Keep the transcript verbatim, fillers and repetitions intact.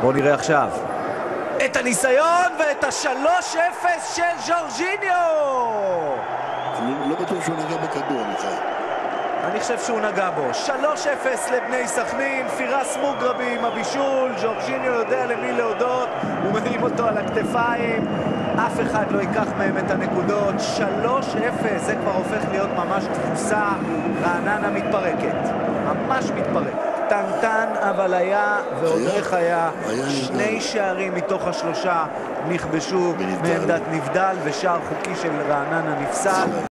בואו נראה עכשיו את הניסיון ואת השלוש אפס של ז'ורג'יניו. אני לא בטוח שהוא נגע בכדור, מיכאל. אני חושב שהוא נגע בו. שלוש אפס לבני סכנין, פירס מוגרבי עם הבישול, ז'ורג'יניו יודע למי להודות, הוא מרים אותו על הכתפיים, אף אחד לא ייקח מהם את הנקודות. שלוש אפס, זה כבר הופך להיות ממש תפוסה. רעננה מתפרקת, ממש מתפרקת. טנטן אבל היה ועוד איך היה. שני שערים מתוך השלושה נכבשו מעמדת נבדל, ושער חוקי של רעננה נפסל.